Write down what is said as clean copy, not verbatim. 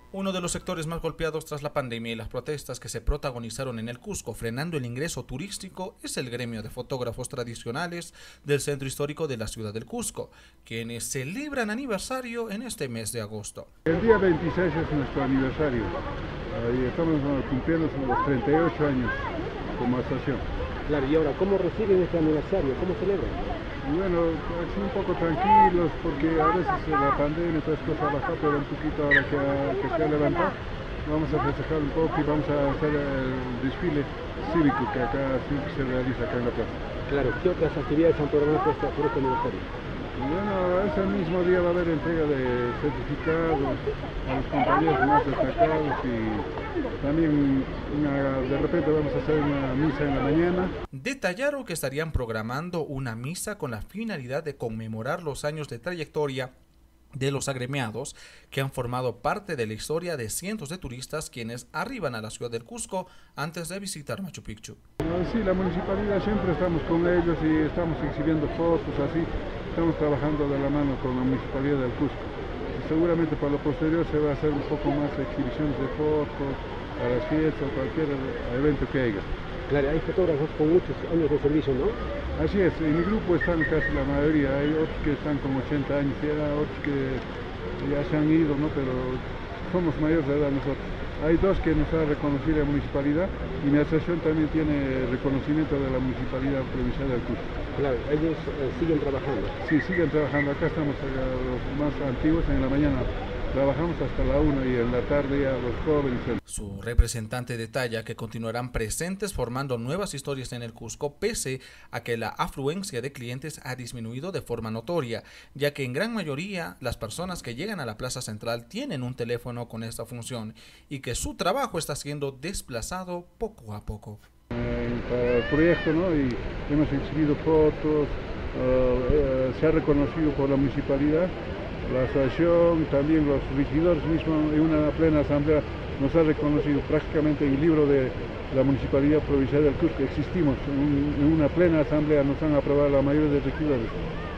Uno de los sectores más golpeados tras la pandemia y las protestas que se protagonizaron en el Cusco, frenando el ingreso turístico, es el gremio de fotógrafos tradicionales del centro histórico de la ciudad del Cusco, quienes celebran aniversario en este mes de agosto. El día 26 es nuestro aniversario. Ahí estamos cumpliendo los 38 años como asociación. Claro, y ahora, ¿cómo reciben este aniversario? ¿Cómo celebran? Bueno, así un poco tranquilos porque a veces la pandemia y todas las cosas baja, pero un poquito ahora que se ha levantado, vamos a festejar un poco y vamos a hacer el desfile cívico que acá siempre se realiza acá en la plaza. Claro, ¿qué otras actividades han programado por este aniversario? Bueno, ese mismo día va a haber entrega de certificados a los compañeros más destacados y también de repente vamos a hacer una misa en la mañana. Detallaron que estarían programando una misa con la finalidad de conmemorar los años de trayectoria de los agremiados que han formado parte de la historia de cientos de turistas quienes arriban a la ciudad del Cusco antes de visitar Machu Picchu. Sí, la municipalidad siempre estamos con ellos y estamos exhibiendo fotos así. Estamos trabajando de la mano con la Municipalidad del Cusco. Y seguramente para lo posterior se va a hacer un poco más exhibiciones de fotos, a las fiestas o cualquier evento que haya. Claro, hay fotógrafos con muchos años de servicio, ¿no? Así es, en mi grupo están casi la mayoría, hay otros que están con 80 años ya, otros que ya se han ido, ¿no? Pero somos mayores de edad nosotros. Hay dos que nos ha reconocido la municipalidad y mi asociación también tiene reconocimiento de la Municipalidad Provincial del Cusco. Claro, ellos siguen trabajando. Sí, siguen trabajando. Acá estamos los más antiguos en la mañana. Trabajamos hasta la 1 y en la tarde ya los jóvenes. Su representante detalla que continuarán presentes formando nuevas historias en el Cusco pese a que la afluencia de clientes ha disminuido de forma notoria, ya que en gran mayoría las personas que llegan a la plaza central tienen un teléfono con esta función y que su trabajo está siendo desplazado poco a poco. Para el proyecto, ¿no? Y hemos exhibido fotos, se ha reconocido por la municipalidad. La asociación, también los regidores mismos en una plena asamblea nos ha reconocido prácticamente en el libro de la Municipalidad Provincial del Cusco. Existimos en una plena asamblea, nos han aprobado la mayoría de regidores.